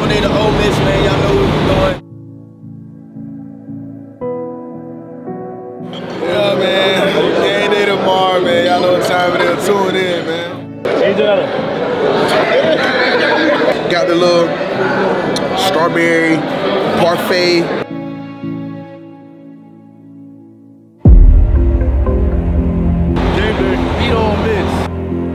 dominated Ole Miss, man. Y'all know what we're doing. Yeah, man. Game day tomorrow, man. Y'all know what time it is. Tune in, man. Got the little strawberry parfait. Beat Ole Miss.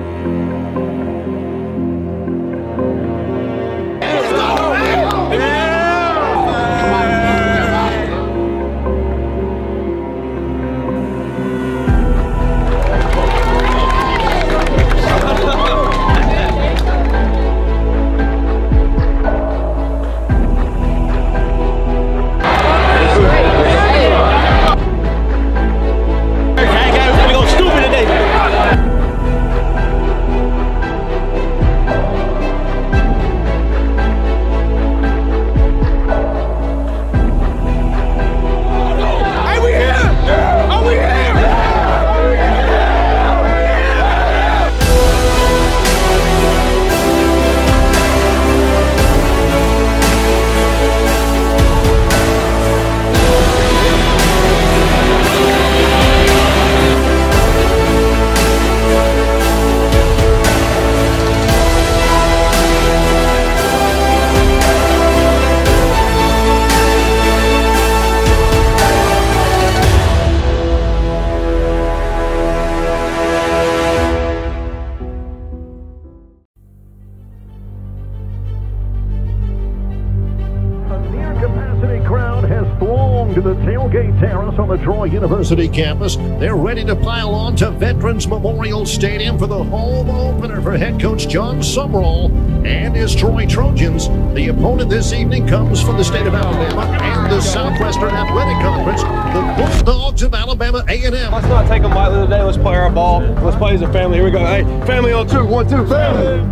To the tailgate terrace on the Troy University campus. They're ready to pile on to Veterans Memorial Stadium for the home opener for head coach John Sumrall and his Troy Trojans. The opponent this evening comes from the state of Alabama and the Southwestern Athletic Conference, the Bulldogs of Alabama A&M. Let's not take them lightly today. Let's play our ball. Let's play as a family. Here we go. Hey, family on two. 1, 2, family.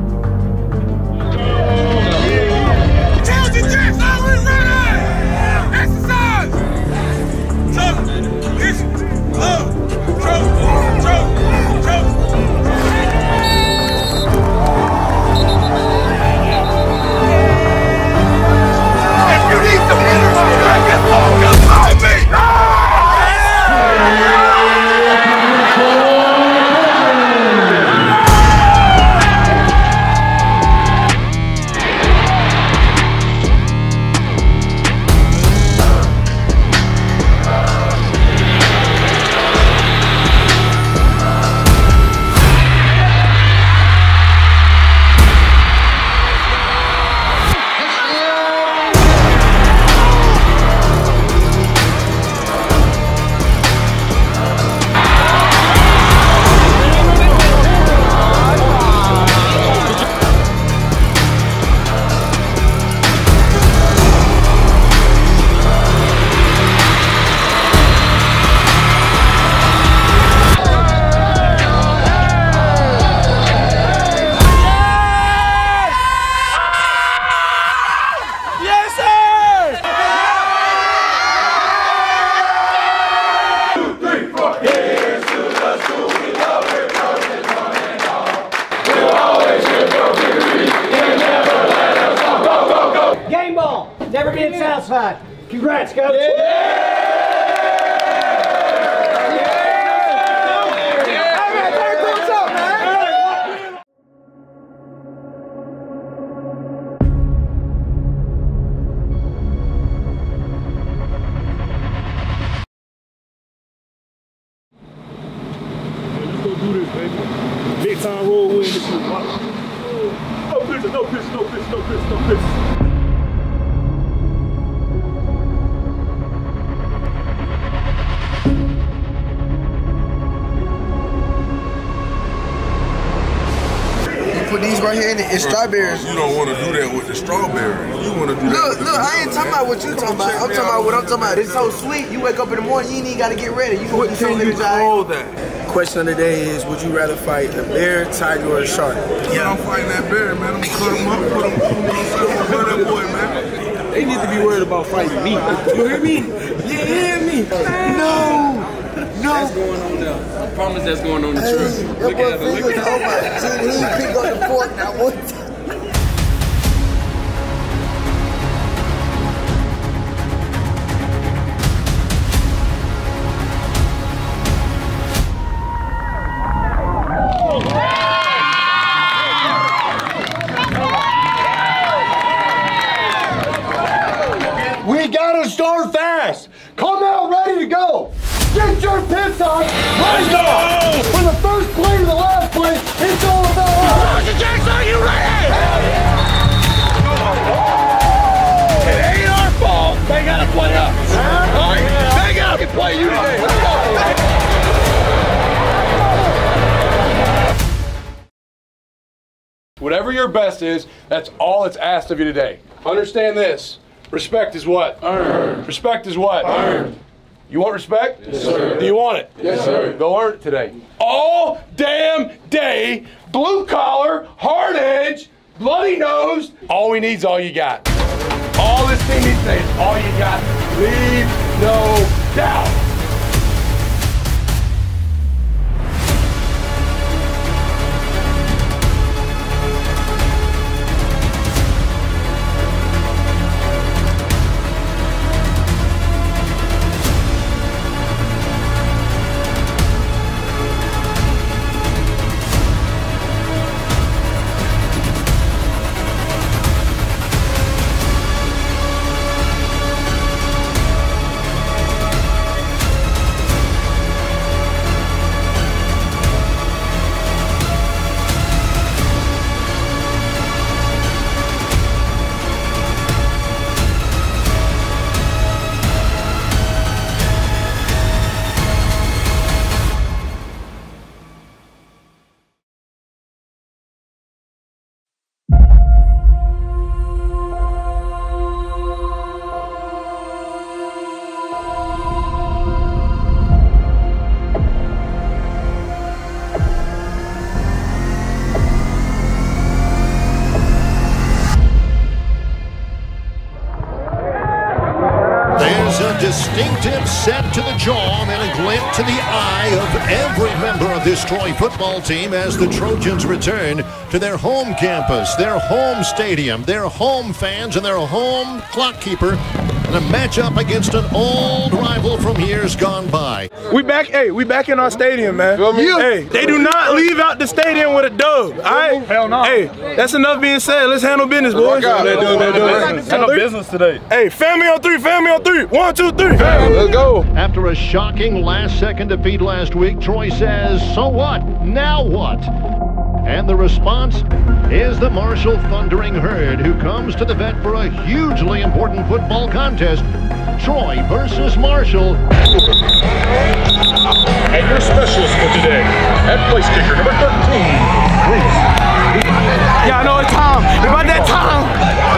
Never being Southside. Congrats, coach. Big time roll win this year. No pitch, no pitch, no pitch, no pitch, no pitch. Put these right here in it. It's strawberries. You don't want to do that with the strawberries. You want to do that. Look, I ain't talking about what you talking about. I'm talking about what I'm talking about. It's so sweet. You wake up in the morning, you ain't even got to get ready. You What can you call that? Question of the day is, would you rather fight a bear, tiger, or a shark? Yeah, I'm fighting that bear, man. I'm gonna cut him up, put that boy, man. They need to be worried about fighting me. You hear me? You hear me? No. That's going on there. I promise that's going on the truck. Look at it. Look at it. See, he pick up the fork now one time. third pit stop. Let's go! From the first play to the last play, it's all about us. Dr. Jackson, are you ready? It ain't our fault. They gotta play us. All right? They gotta play you today. Let's go. Whatever your best is, that's all that's asked of you today. Understand this. Respect is what? Earned. Respect is what? Earned. You want respect? Yes, sir. Do you want it? Yes, sir. Go earn it today. All damn day, blue collar, hard edge, bloody nosed. All we need is all you got. All this team needs today is all you got. Leave no doubt. Distinctive set to the jaw and a glint to the eye of every member of this Troy football team as the Trojans return to their home campus, their home stadium, their home fans, and their home clock keeper in a matchup against an old rival from years gone by. We back in our stadium, man. Hey, they do not leave out the stadium with a dub, all right? Hell no. Hey, that's enough being said. Let's handle business, boys. They're doing business today. Hey, family on three, family on three. 1, 2, 3. Let's go. After a shocking last-second defeat last week, Troy says, so what? Now what? And the response is the Marshall Thundering Herd, who comes to the vet for a hugely important football contest. Troy versus Marshall. And your specialist for today, at place kicker number 13, Reese. Yeah, I know it's time. It's about that time.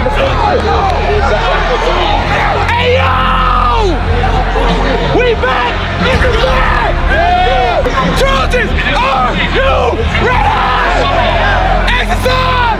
Hey, yo! We back in the bag! Trojans, are you ready? Exercise!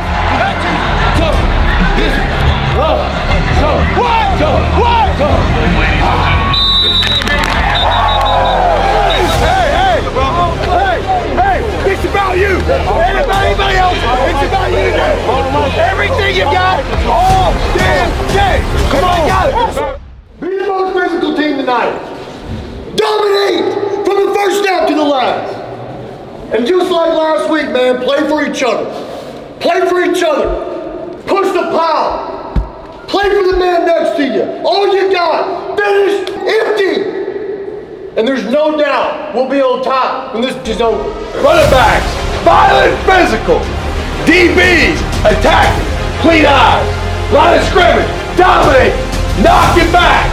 Hey, it's about you! Anybody else, it's about you! Everything you got, all damn day! Come on, got it! Be the most physical team tonight. Dominate from the first snap to the last. And just like last week, man, play for each other. Play for each other. Push the pile. Play for the man next to you. All you got, finish empty. And there's no doubt we'll be on top when this is over. Running backs, violent physical. DBs, attacking, clean eyes. Line of scrimmage, dominate, knock it back.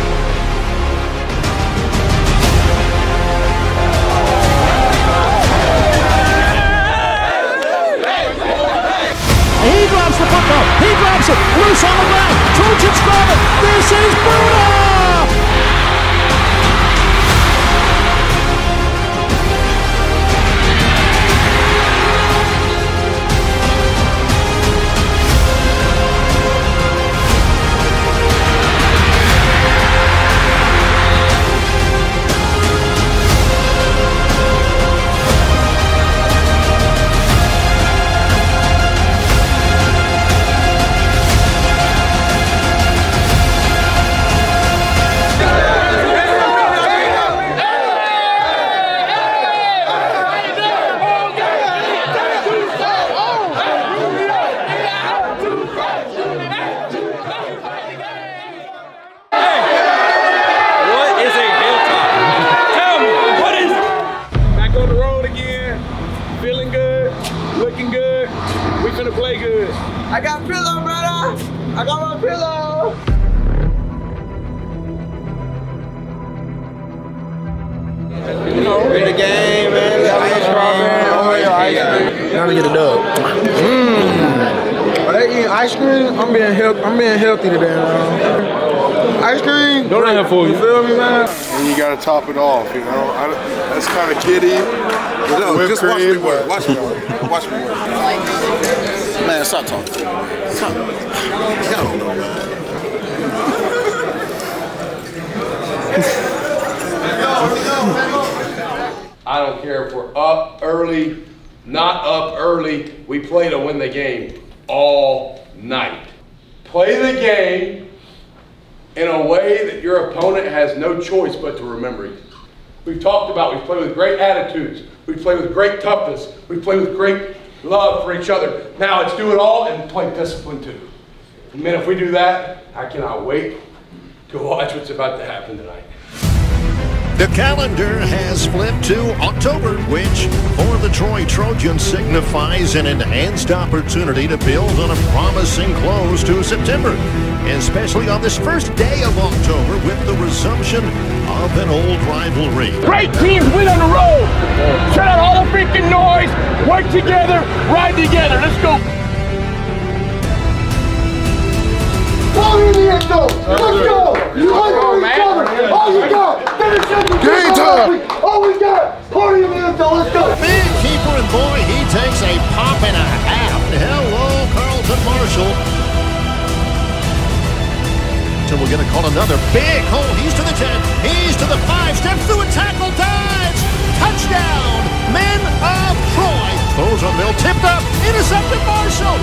He drops the football. He drops it. Loose on the ground. Trojans grab it. This is Buddha! Looking good. We finna play good. I got pillow, brother. I got my pillow. Ready the game, man. Now to get a dub. Are they eating ice cream? I'm being healthy today, man. Ice cream? Don't have for You feel me, man? And you gotta top it off, you know. That's kind of kiddie. No, just watch me work. Watch me work. Watch me work. Man, stop talking. Stop. Y'all don't know, man. I don't care if we're up early, not up early. We play to win the game all night. Play the game in a way that your opponent has no choice but to remember you. We've talked about, we play with great attitudes. We play with great toughness. We play with great love for each other. Now let's do it all and play discipline too. And man, if we do that, I cannot wait to watch what's about to happen tonight. The calendar has flipped to October, which for the Troy Trojans signifies an enhanced opportunity to build on a promising close to September, especially on this first day of October with the resumption of an old rivalry. Great teams win on the road. Shut out all the freaking noise. Work together, ride together. Let's go. Ball in the end zone. Let's go. You like for each other. All you got. Finish up the Game time. All we got. Party in the end zone. Let's go. Big keeper, and boy, he takes a pop and a half. Hello, Carlton Marshall. So we're going to call another big hole. He's to the 10. He's to the 5. Steps through a tackle. Dives. Touchdown. Men of Troy. Throws on Mill. Tipped up. Intercepted Marshall.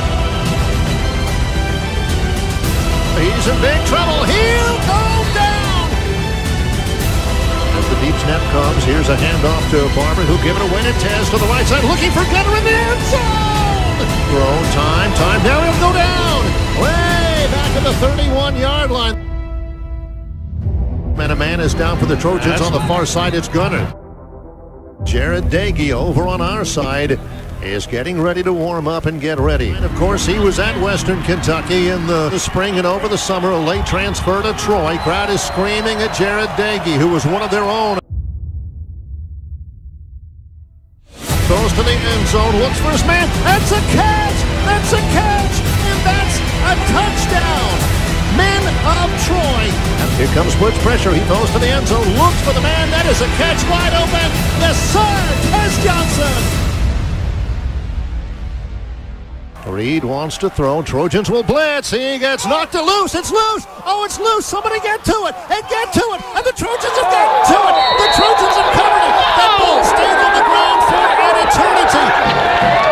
He's in big trouble. He'll go down. As the deep snap comes, here's a handoff to Barber, who give it away to Tez to the right side, looking for Gunner in the end zone. Throw time. Now he'll go down. Way back at the 31-yard line. And a man is down for the Trojans on the far side. It's Gunner. Jared Dagey over on our side is getting ready to warm up and get ready. And of course, he was at Western Kentucky in the spring and over the summer, a late transfer to Troy. Crowd is screaming at Jared Dagey, who was one of their own. Goes to the end zone, looks for his man. That's a catch! That's a catch! And that's a touchdown! Men of Troy. And here comes blitz pressure. He throws to the end zone, looks for the man. That is a catch wide open. Yes, sir! Tez Johnson! Reed wants to throw. Trojans will blitz. He gets knocked loose. It's loose. Oh, it's loose. Somebody get to it. And get to it. And the Trojans have gotten to it. The Trojans have covered it. That ball stayed on the ground for an eternity.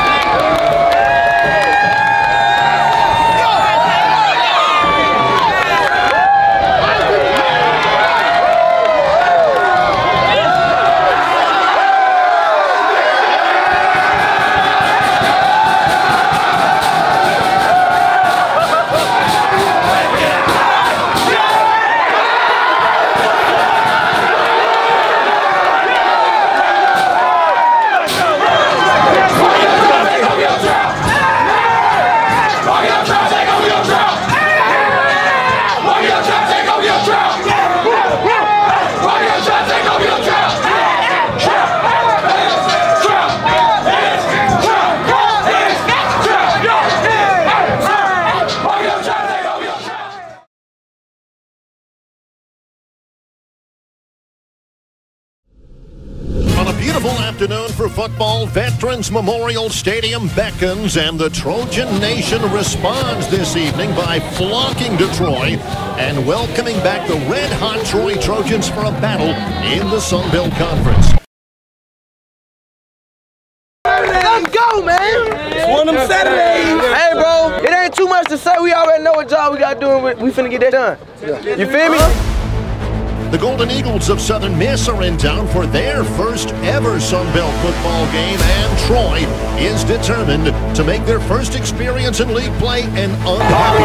Afternoon for football. Veterans Memorial Stadium beckons, and the Trojan Nation responds this evening by flocking to Troy and welcoming back the red-hot Troy Trojans for a battle in the Sun Belt Conference. Let's go, man. It's one of them Saturdays. Hey, bro, it ain't too much to say. We already know what job we got to do, and we finna get that done. You feel me? The Golden Eagles of Southern Miss are in town for their first ever Sun Belt football game, and Troy is determined to make their first experience in league play an unhappy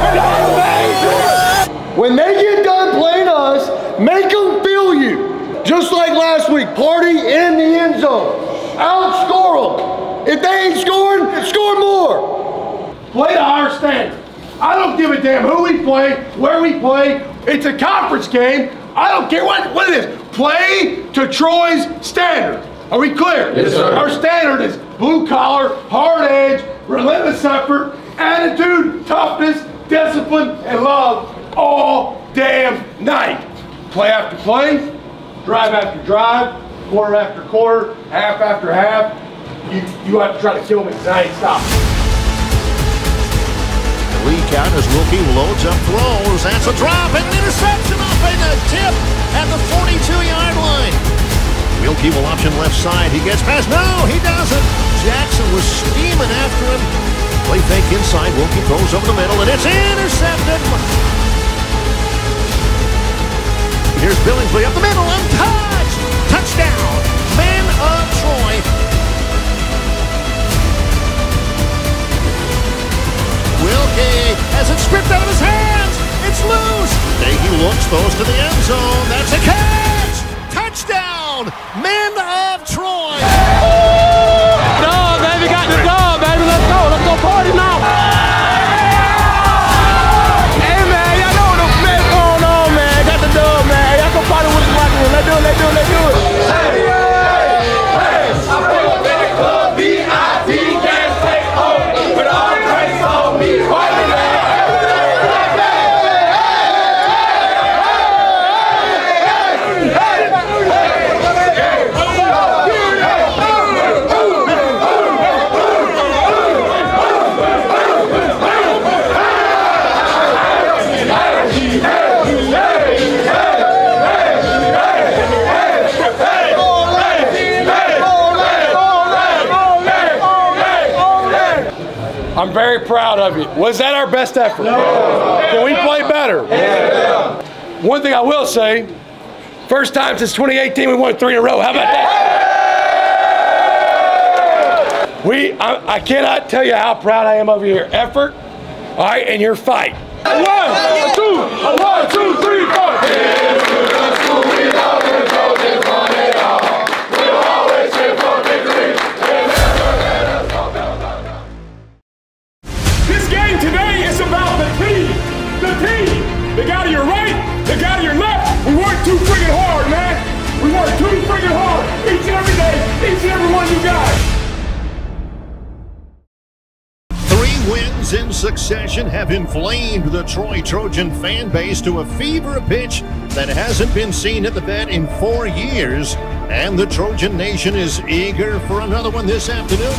When they get done playing us, make them feel you. just like last week, party in the end zone. Outscore them. If they ain't scoring, score more. Play to our standard. I don't give a damn who we play, where we play. It's a conference game. I don't care what it is. Play to Troy's standard. Are we clear? Yes, sir. Our standard is blue collar, hard edge, relentless effort, attitude, toughness, discipline, and love all damn night. Play after play, drive after drive, quarter after quarter, half after half. You have to try to kill me because I ain't stopping. Lee count as Wilkie loads up throws. That's a drop and an interception off in the tip at the 42-yard line. Wilkie will option left side. He gets past. No, he doesn't. Jackson was steaming after him. Play fake inside. Wilkie throws over the middle and it's intercepted. Here's Billingsley up the middle. Untouched. Touchdown. Man of Troy. Wilkie has it stripped out of his hands. It's loose. He looks, throws to the end zone. That's a catch. Touchdown. Men of Troy. Dog, baby, got the dog, baby. Let's go. Let's go party now. Hey, man, y'all know what the mess going on, man. Got the dog, man. Y'all go party with the locker room. Let's do it, let's do it, let's do it. Hey, hey, I pull up in the club, B.I.T. can't take home. With all grace on me, party now. I'm very proud of you. Was that our best effort? No. Can we play better? Yeah. One thing I will say, first time since 2018 we won 3 in a row. How about that? I cannot tell you how proud I am of your effort, all right, and your fight. 1, 2, 3, 4. The guy to your right, the guy to your left. We work too friggin' hard, man. We work too friggin' hard each and every day, each and every one of you guys. 3 wins in succession have inflamed the Troy Trojan fan base to a fever pitch that hasn't been seen at the Vet in 4 years. And the Trojan Nation is eager for another one this afternoon.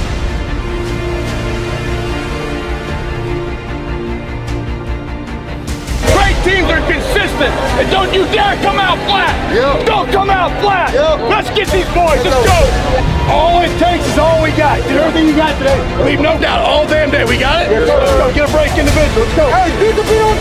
Teams are consistent, and don't you dare come out flat. Yep. Don't come out flat. Yep. Let's get these boys. Let's go. All it takes is all we got. Did everything you got today. Leave no doubt. All damn day. We got it? Yes, let's go. Get a break individual. Let's go. Hey, beat the beat on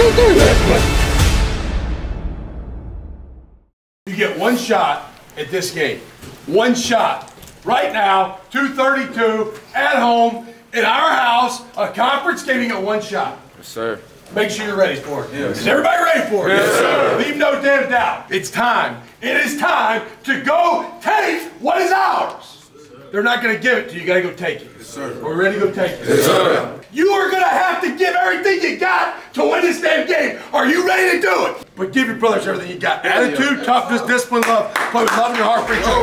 3. 1, 2, 3. You get one shot at this game. One shot. Right now, 2:32 at home in our house, a conference game. You get one shot. Yes, sir. Make sure you're ready for it. Yes. Is everybody ready for it? Yes, sir. Leave no damn doubt. It's time. It is time to go take what is ours. They're not going to give it to you. You got to go take it. Yes, sir. We're ready to go take it. Yes, sir. You are going to have to give everything you got to win this damn game. Are you ready to do it? But give your brothers everything you got. Attitude, toughness, discipline, love. Play with love in your heart for each other.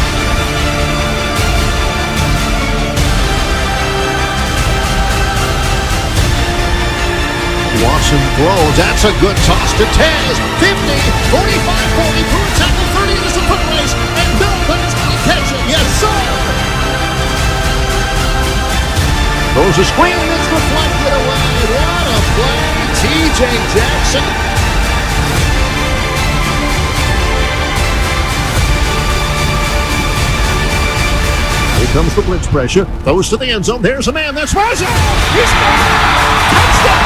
Watson throws. That's a good toss to Tez. 50, 45, 40, through a tackle, 30 is the foot race, and nobody's going to catch it. Yes, sir. Throws a screen, it's deflected away. What a play, T.J. Jackson. Here comes the blitz pressure. Throws to the end zone. There's a man. That's Raja. He's got touchdown.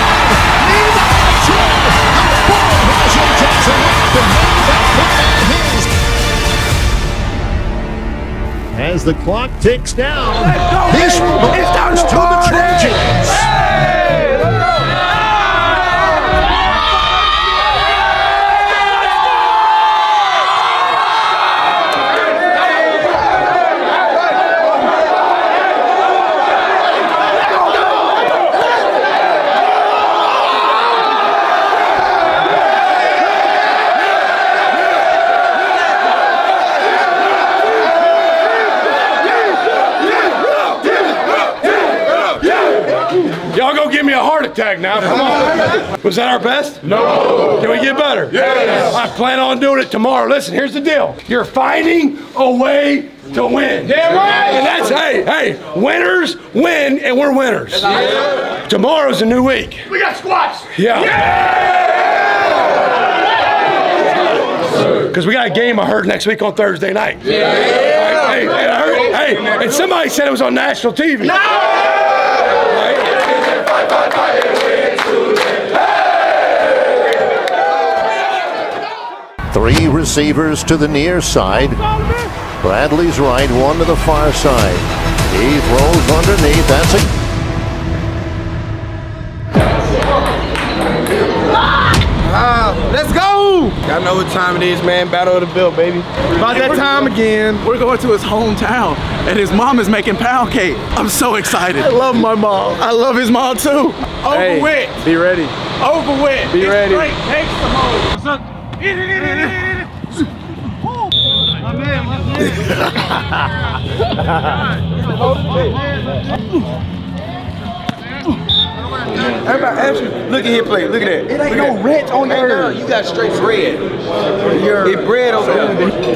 As the clock ticks down, this belongs to the Trojans. don't give me a heart attack now. Come on. Was that our best? No. Can we get better? Yes. I plan on doing it tomorrow. Listen, here's the deal. You're finding a way to win. Yeah, right. And that's, hey, winners win, and we're winners. Yeah. Tomorrow's a new week. We got squats. Yeah. Because we got a game, I heard, next week on Thursday night. Yeah. Hey, and somebody said it was on national TV. No! Right? 3 receivers to the near side. Bradley's right, 1 to the far side. He throws underneath. That's a... Let's go! Y'all know what time it is, man. Battle of the Belt, baby. About that time again. We're going to his hometown, and his mom is making pound cake. I'm so excited. I love my mom. I love his mom too. Hey, Overwit. be ready. Overwit. Be ready. Great. Takes the home. What's up? Eat it. My man. Everybody, actually, look at his plate. Look at that. It ain't no ranch on there. You got straight bread. It's bread over there.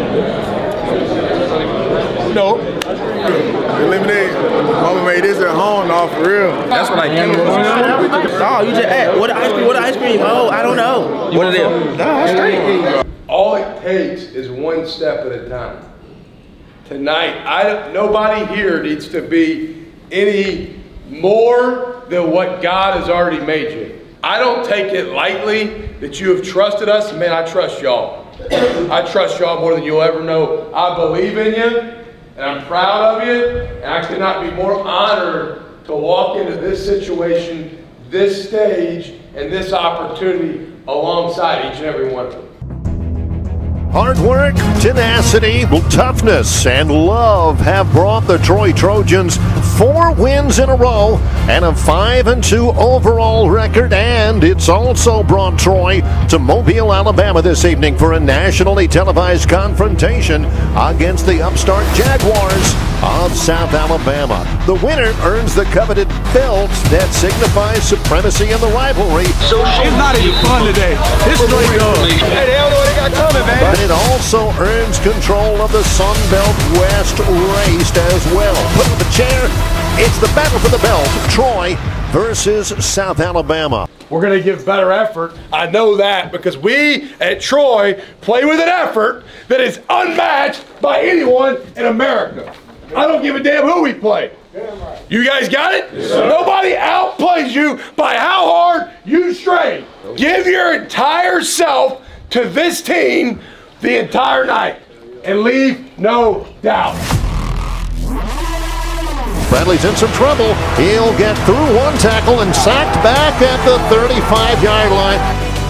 No. Eliminate. Mama made this at home, no, for real. That's what I think. No, you just ask. What ice cream? Oh, I don't know. What it is? No, that's straight. All it takes is one step at a time. Tonight, nobody here needs to be any more than what God has already made you. I don't take it lightly that you have trusted us. Man, I trust y'all. I trust y'all more than you'll ever know. I believe in you, and I'm proud of you, and I could not be more honored to walk into this situation, this stage, and this opportunity alongside each and every one of them. Hard work, tenacity, toughness, and love have brought the Troy Trojans 4 wins in a row and a 5-2 overall record, and it's also brought Troy to Mobile, Alabama this evening for a nationally televised confrontation against the upstart Jaguars of South Alabama. The winner earns the coveted belt that signifies supremacy in the rivalry. It's not even fun today. It's straight dog. Hey, they don't know what they got coming, man. But it also earns control of the Sun Belt West race as well. Put on the chair, it's the battle for the belt. Troy versus South Alabama. We're going to give better effort. I know that because we at Troy play with an effort that is unmatched by anyone in America. I don't give a damn who we play. You guys got it? Yes, nobody outplays you by how hard you strain. Give your entire self to this team the entire night and leave no doubt. Bradley's in some trouble. He'll get through one tackle and sacked back at the 35-yard line.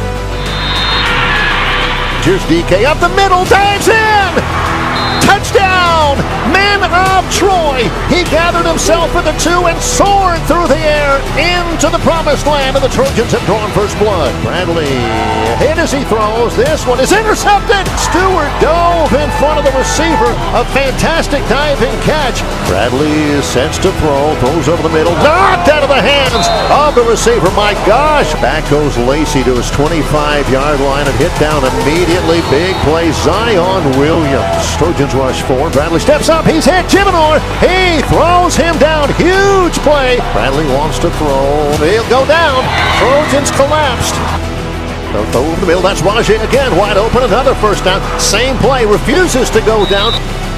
Here's DK up the middle, dives in! Touchdown! Man of Troy! He gathered himself with the 2 and soared through the air into the promised land, and the Trojans have drawn first blood. Bradley hit as he throws. This one is intercepted. Stewart dove in front of the receiver. A fantastic diving catch. Bradley sets to throw, throws over the middle, knocked out of the hands of the receiver. My gosh! Back goes Lacey to his 25-yard line and hit down immediately. Big play, Zion Williams. Trojans rush 4. Bradley steps up. He's hit. Jimenor. He throws him down. Huge play. Bradley wants to throw. He'll go down. Trojans collapsed. They'll throw over the middle. That's Rajay again. Wide open. Another first down. Same play. Refuses to go down.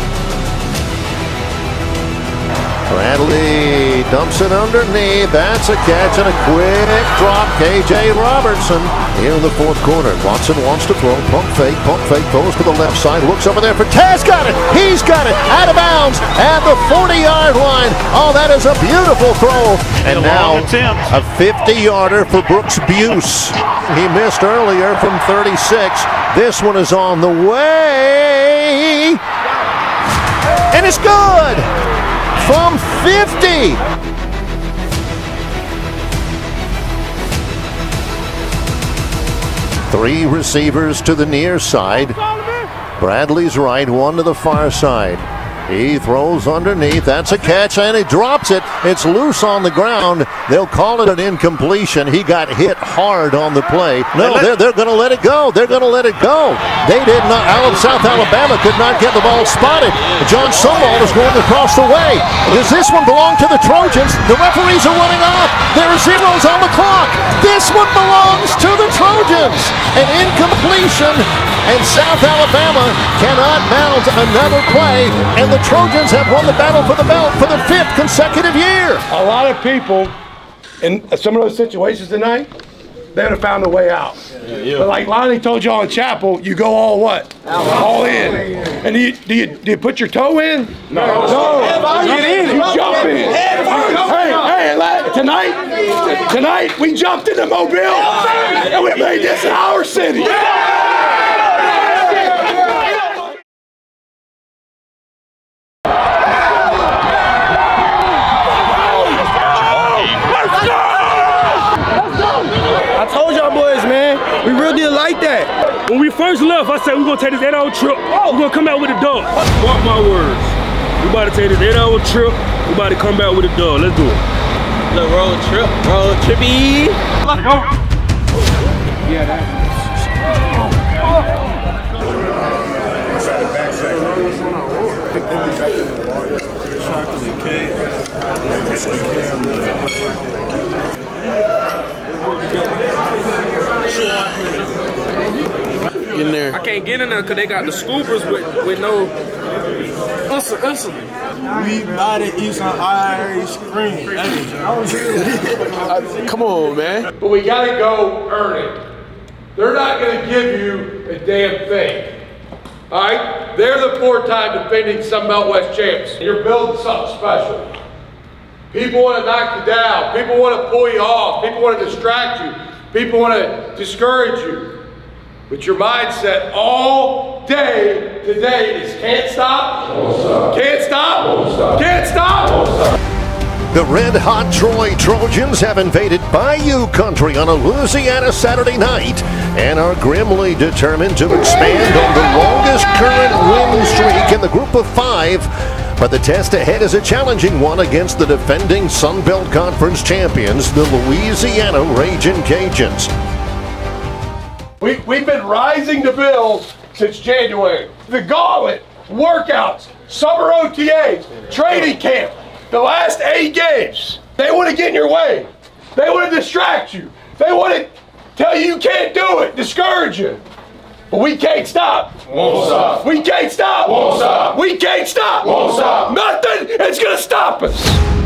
Bradley dumps it underneath. That's a catch and a quick drop. KJ Robertson here in the fourth quarter. Watson wants to throw. Pump fake. Throws to the left side. Looks over there for Taz. Got it. He's got it. Out of bounds at the 40-yard line. Oh, that is a beautiful throw. And now a 50-yarder for Brooks Buse. He missed earlier from 36. This one is on the way. And it's good. From 50. Three receivers to the near side. Bradley's right, 1 to the far side. He throws underneath. That's a catch, and he drops it. It's loose on the ground. They'll call it an incompletion. He got hit hard on the play. No, they're going to let it go. They're going to let it go. They did not. South Alabama could not get the ball spotted. John Sumrall is going across the way. Does this one belong to the Trojans? The referees are running off. There are zeros on the clock. This one belongs to the Trojans. An incompletion, and South Alabama cannot mount another play, and the Trojans have won the battle for the belt for the 5th consecutive year. A lot of people in some of those situations tonight, they would have found a way out. But like Lonnie told y'all in chapel, you go all what? All in. And do you put your toe in? No. You jump in. Hey, tonight we jumped into Mobile and we made this our city. When we first left, I said we're going to take this 8-hour trip. We're going to come back with a dub. Mark my words. We about to take this 8-hour trip. We about to come back with a dub. Let's do it. Look, road trip. Road trippy. Let's go. Yeah, that's in there. I can't get in there because they got the scoopers with no insulin. We buy to eat some ice cream. Come on, man. But we got to go earn it. They're not going to give you a damn thing. All right? They're the 4-time defending Sunbelt West champs. You're building something special. People want to knock you down. People want to pull you off. People want to distract you. People want to discourage you. But your mindset all day today is can't stop, won't stop. Can't stop, won't stop. Can't stop, won't stop. The red-hot Troy Trojans have invaded Bayou Country on a Louisiana Saturday night and are grimly determined to expand on the longest current win streak in the group of 5. But the test ahead is a challenging one against the defending Sun Belt Conference champions, the Louisiana Ragin' Cajuns. We've been rising the bills since January. The gauntlet, workouts, summer OTAs, training camp, the last 8 games. They want to get in your way. They want to distract you. They want to tell you you can't do it, discourage you. But we can't stop. Won't stop. We can't stop. Won't stop. We can't stop. Won't stop. Nothing is going to stop us.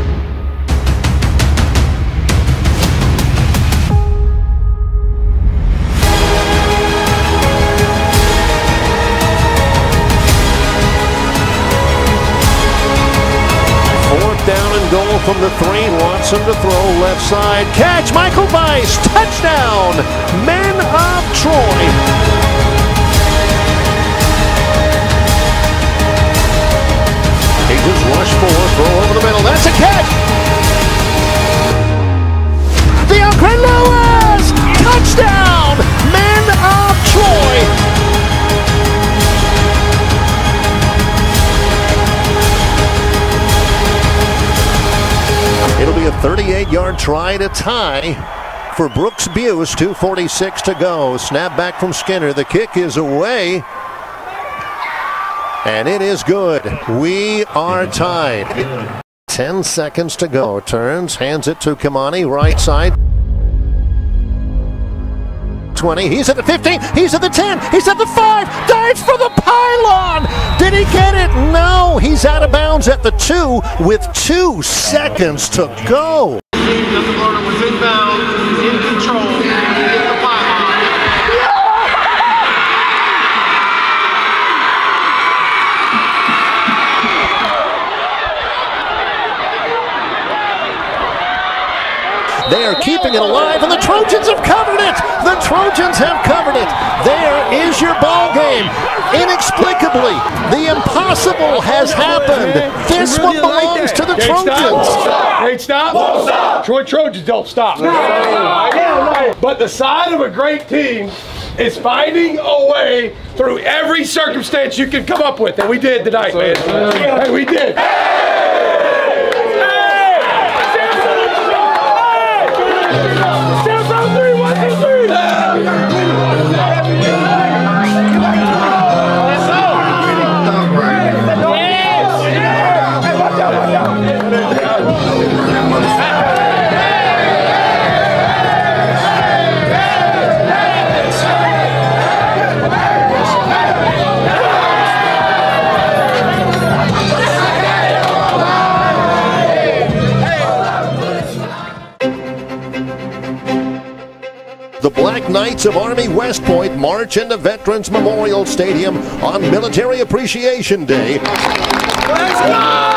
Down and goal from the 3. Watson to throw left side. Catch. Michael Weiss. Touchdown. Men of Troy. Cajuns rush 4. Throw over the middle. That's a catch. DeAndre Lewis. Touchdown. Men of Troy. It'll be a 38-yard try to tie for Brooks Buse. 2:46 to go. Snap back from Skinner. The kick is away. And it is good. We are tied. 10 seconds to go. Turns, hands it to Kamani. Right side. 20. He's at the 15. He's at the 10. He's at the 5. Dives for the pylon. Did he get it? No. He's out of bounds at the 2 with 2 seconds to go. The runner was inbound, in control, hit the pylon. They are keeping it alive, and the Trojans have covered it. The Trojans have covered it. There is your ball game. Inexplicably, the impossible has happened. This one belongs to the Trojans. Can't stop. Won't stop. Troy Trojans don't stop. But the sign of a great team is finding a way through every circumstance you can come up with, and we did tonight, man. Hey, we did. The Black Knights of Army West Point march into Veterans Memorial Stadium on Military Appreciation Day. Let's go!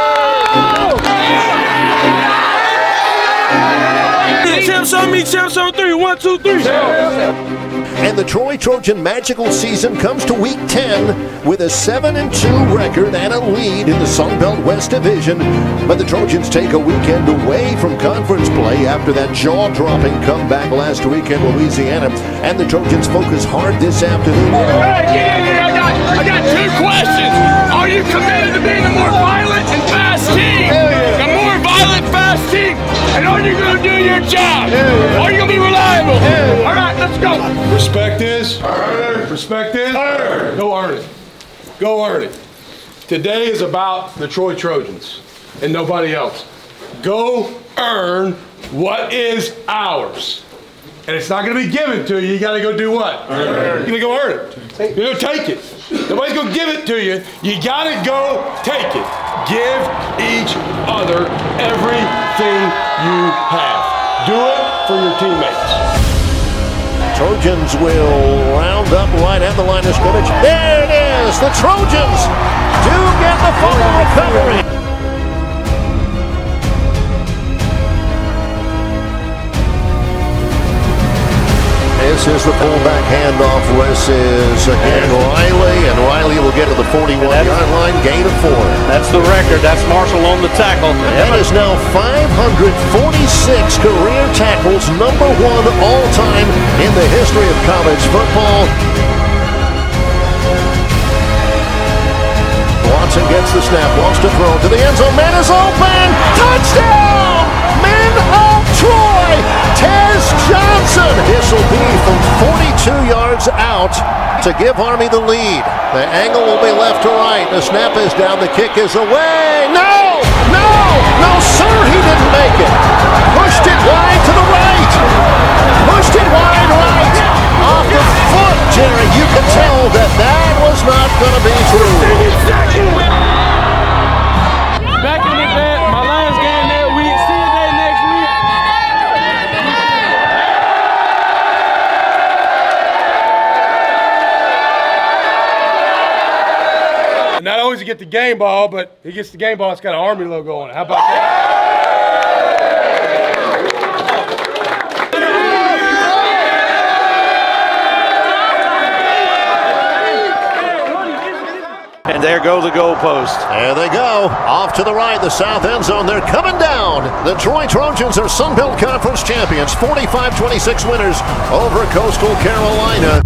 Champs on me, champs on 3. 1, 2, 3. And the Troy Trojan magical season comes to week 10 with a 7-2 record and a lead in the Sun Belt West Division. But the Trojans take a weekend away from conference play after that jaw-dropping comeback last week in Louisiana. And the Trojans focus hard this afternoon. I got 2 questions. Are you committed to being a more violent and fast team? A more violent, fast team? And are you going to do your job? Are you going to be reliable? All right, let's go. Respect is earned. Respect is earned. Go earn it. Go earn it. Today is about the Troy Trojans and nobody else. Go earn what is ours. And it's not going to be given to you. You got to go do what? You're going to go earn it. You're going to take it. Nobody's going to give it to you. You got to go take it. Give each other everything you have. Do it for your teammates. Trojans will round up right at the line of scrimmage. There it is. The Trojans do get the fumble recovery. This is the fullback handoff. This is again Riley, and Riley will get to the 41-yard line, gain of 4. That's the record. That's Marshall on the tackle. That is now 546 career tackles, #1 all-time in the history of college football. Watson gets the snap, wants to throw to the end zone. Man is open. Touchdown! Men of Troy, Tez Johnson. This will be from 42 yards out to give Army the lead. The angle will be left to right. The snap is down. The kick is away. No! No! No, sir, he didn't make it. Pushed it wide to the right. Pushed it wide right. Off the foot, Jerry. You can tell that that was not going to be true. Back in the bed, my last game that week. See you there next week. And not only does he get the game ball, but he gets the game ball that's got an Army logo on it. How about that? And there go the goalposts. There they go. Off to the right, the south end zone. They're coming down. The Troy Trojans are Sun Belt Conference champions. 45-26 winners over Coastal Carolina.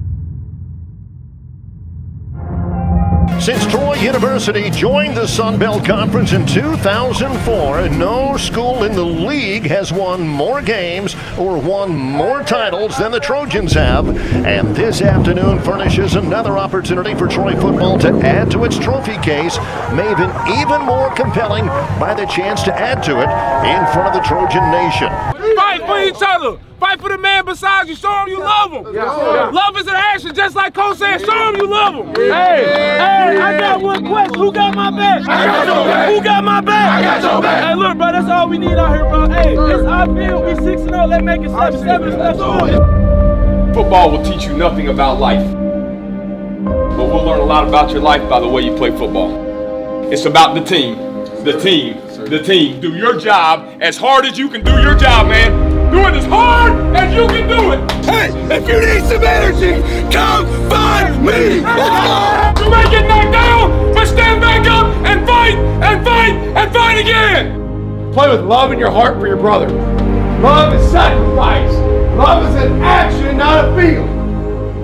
Since Troy University joined the Sun Belt Conference in 2004, no school in the league has won more games or won more titles than the Trojans have. And this afternoon furnishes another opportunity for Troy football to add to its trophy case, made even more compelling by the chance to add to it in front of the Trojan Nation. Fight for each other. Fight for the man beside you. Show him you love him. Love is an action, just like Coach said. Show him you love him. Hey, I got one question. Who got my back? I got your back. Who got my back? I got your back. Hey, look, bro, that's all we need out here, bro. Hey, it's our field. We 6-0. Let's make it 7-7. Let's do it. Football will teach you nothing about life, but we'll learn a lot about your life by the way you play football. It's about the team. The team. The team. Do your job as hard as you can do your job, man. Do it as hard as you can do it. Hey, if you need some energy, come find me. You might get knocked down, but stand back up and fight and fight and fight again. Play with love in your heart for your brother. Love is sacrifice. Love is an action, not a feel.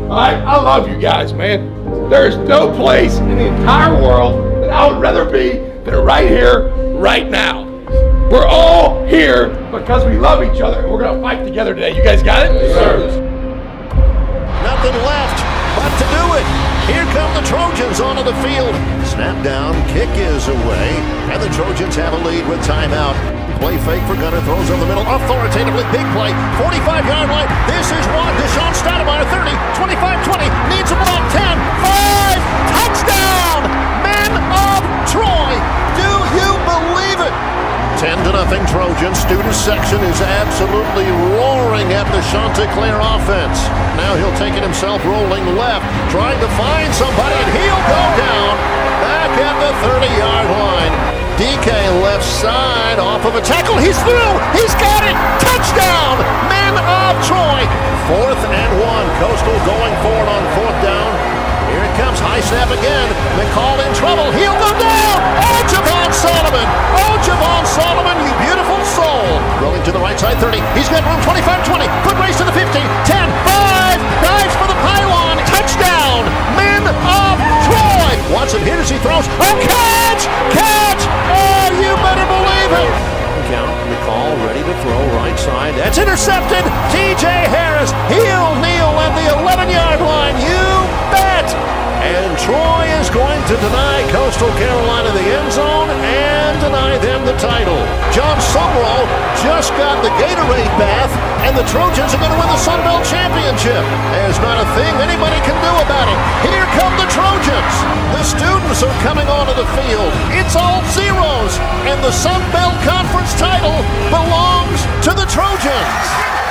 All right? I love you guys, man. There's no place in the entire world that I would rather be than right here, right now. We're all here because we love each other, and we're going to fight together today. You guys got it? Yes, sir. Nothing left but to do it. Here come the Trojans onto the field. Snap down, kick is away, and the Trojans have a lead with timeout. Play fake for Gunner, throws over the middle, authoritatively, big play, 45-yard line. This is one, Deshaun Stoudemire, 30, 25-20, needs a block, 10, 5, touchdown! Men of Troy, do you believe it? 10-0 Trojans. Student section is absolutely roaring at the Chanticleer offense. Now he'll take it himself, rolling left, trying to find somebody, and he'll go down back at the 30-yard line. DK left side off of a tackle. He's through. He's got it. Touchdown. Men of Troy. 4th and 1. Coastal going forward on 4th down. Here it comes. High snap again. McCall in trouble. He'll go down. Oh, Javon Solomon. Oh, Javon Solomon, you beautiful soul. Rolling to the right side, 30. He's got room, 25-20. Foot race to the 50. 10, 5. Dives for the pylon. Touchdown. Men of Troy. Watson hit as he throws. Oh, catch. Catch. Oh, you better believe it. Count. McCall ready to throw right side. That's intercepted. TJ Harris. He'll kneel at the 11-yard line. You bet. And Troy is going to deny Coastal Carolina the end zone and deny them the title. John Sumrall just got the Gatorade bath, and the Trojans are going to win the Sun Belt Championship. There's not a thing anybody can do about it. Here come the Trojans. The students are coming onto the field. It's all zeros, and the Sun Belt Conference title belongs to the Trojans.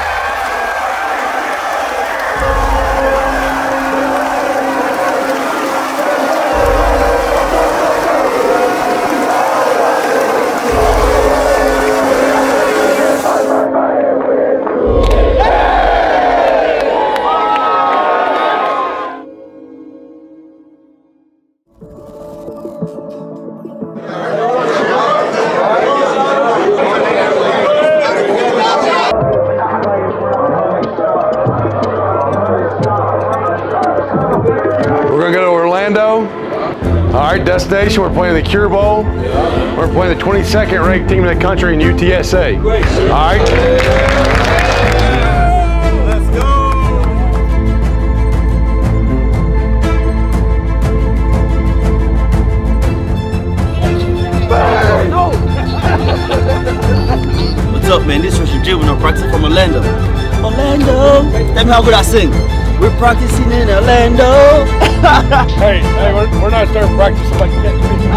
Destination, we're playing the Cure Bowl. We're playing the 22nd ranked team in the country in UTSA. All right. Let's go. What's up, man? This is your juvenile practicing from Orlando. Orlando. Tell me how good I sing. We're practicing in Orlando. hey, we're not starting practice like that.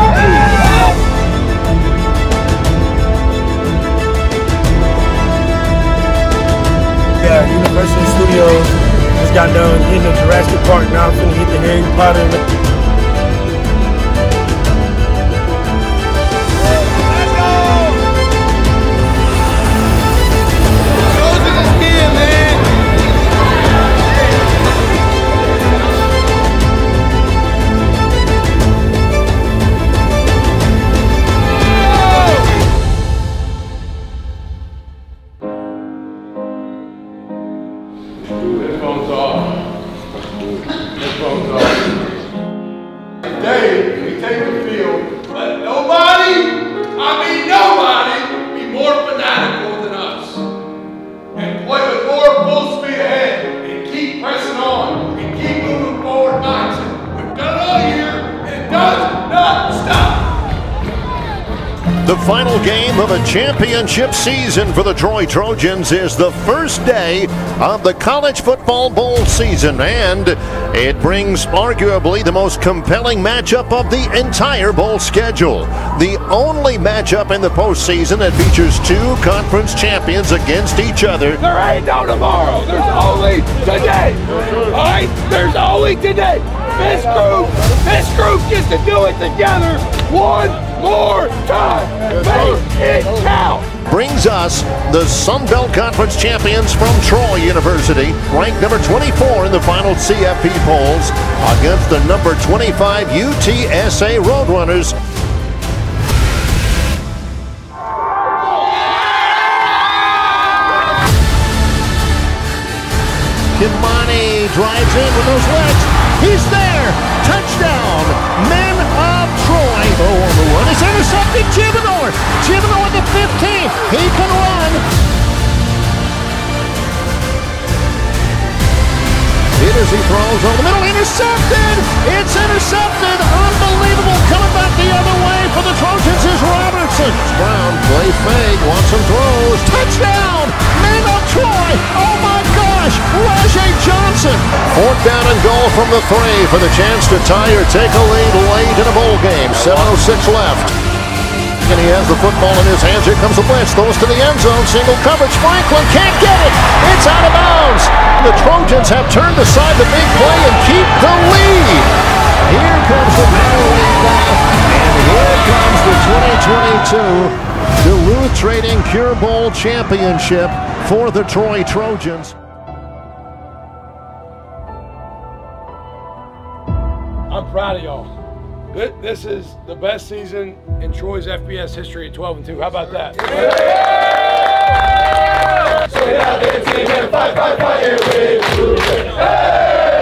Yeah, Universal Studios just got done hitting the Jurassic Park. Now I'm finna hit the Harry Potter. The final game of a championship season for the Troy Trojans is the first day of the College Football Bowl season, and it brings arguably the most compelling matchup of the entire bowl schedule. The only matchup in the postseason that features two conference champions against each other. There ain't no tomorrow. There's only today. All right? There's only today. This group gets to do it together one more time. Make it count. Brings us the Sun Belt Conference champions from Troy University, ranked number 24 in the final CFP polls, against the number 25 UTSA Roadrunners. Kimani drives in with those legs. He's there. Touchdown. Men of Troy. Oh, on the run. It's intercepted. Gibonor. Gibonor at the 15. He can run. As he throws over the middle, intercepted! It's intercepted! Unbelievable! Coming back the other way for the Trojans is Robertson. Brown, play fake, wants some throws. Touchdown! Men of Troy! Oh my gosh! Rajay Johnson! 4th down and goal from the 3 for the chance to tie or take a lead late in a bowl game. 7:06 left. And he has the football in his hands. Here comes the blitz. Throws to the end zone. Single coverage. Franklin can't get it. It's out of bounds. The Trojans have turned aside the big play and keep the lead. Here comes the penalty back. And here comes the 2022 Duluth Trading Cure Bowl Championship for the Troy Trojans. I'm proud of y'all. This is the best season in Troy's FBS history at 12-2. How about that? Yeah! Straight out the team and fight, here we